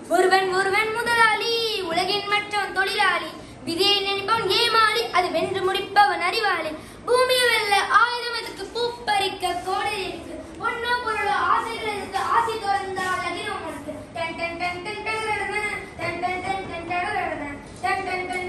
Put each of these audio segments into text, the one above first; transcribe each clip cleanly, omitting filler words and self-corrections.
ஒருவன் ஒருவன் முதலாளி உலகின் மற்றவன் தொழிலாளி விதியை நினைப்பவன் ஏமாளி அது வென்று முடிப்பவன் அறிவாளி பூமியை வெல்ல ஆயுதம் எதுக்கு பூப்பறிக்க கோடை இருக்கு ஒன்னோ பொருளோ ஆசைகள் எதுக்கு ஆசை துறந்தால் அகிலம் உனக்கு டன் டன் டன் டன் டன் டன் டன் டன் டன் டன் டன் டன்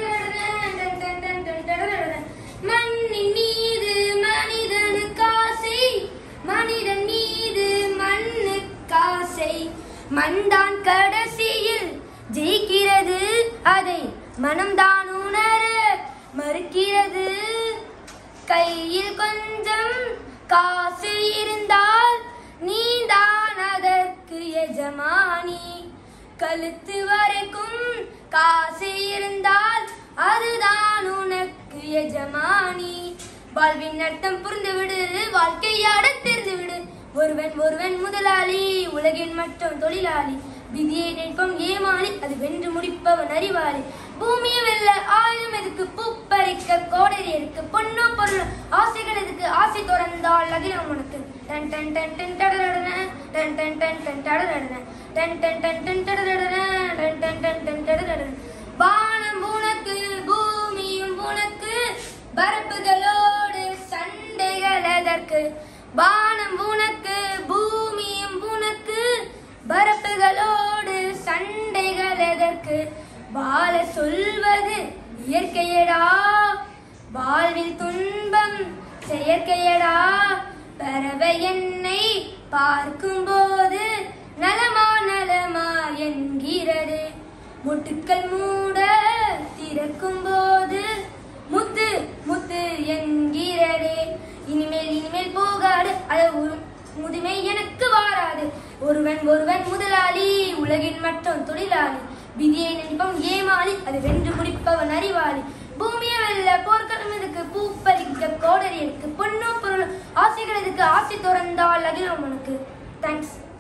மண்ணின் மீது மனிதனுக்கு ஆசை மனிதன் மீது மண்ணுக்கு ஆசை மண்தான் கடைசியில் ஜெயிக்கிறது அதை மனம்தான் உணர மறுக்கிறது கையில் கொஞ்சம் காசு இருந்தால் நீதான் அதற்கு எஜமானி கழுத்து வரைக்கும் காசு இருந்தால் அதுதான் உனக்கு எஜமானி வாழ்வின் அர்த்தம் புரிந்துவிடு வாழ்க்கையாட தெரிந்துவிடு ஒருவன் ஒருவன் முதலாளி உலகின் மற்றவன் தொழிலாளி விதியை நினைப்பவன் ஏமாளி அது வென்று முடிப்பவன் அறிவாளி பூமியை வெல்ல ஆயுதம் எதுக்கு பூப்பறிக்க கோடரி இருக்கு பொன்னோ பொருள் ஆசைகள் எதுக்கு ஆசை துறந்தால் அகிலம் உனக்கு டன் டன் டன் டன் டடடடன டன் டன் டன் டன் டடடடன டன் டன் டன் டன் டடடடன டன் டன் டன் டன் டடடடன வானம் உனக்கு பூமியும் உனக்கு பரப்புகளோடு சண்டைகள் எதற்கு வானம் உனக்கு பூமியும் உனக்கு பரப்புகளோடு சண்டைகள் எதற்கு வாழ சொல்வது இயற்கையடா வாழ்வில் துன்பம் செயற்கையடா பறவை என்னை பார்க்கும்போது நலமா நலமா என்கிறது முட்டுக்கள் மூட திறக்கும் போது முத்து முத்து என்கிறதே இனிமேல் இனிமேல் போகாது அது முதுமை எனக்கு வாராது ஒருவன் ஒருவன் முதலாளி உலகின் மற்றவன் தொழிலாளி விதியை நினைப்பவன் ஏமாளி அது வென்று முடிப்பவன் அறிவாளி பூமியை வெல்ல போர்க்களம் எதுக்கு பூப்பறிக்க கோடரி இருக்கு பொன்னோ பொருள் ஆசைகள் எதுக்கு ஆசை துறந்தால் அகிலம் உனக்கு தேங்க்ஸ்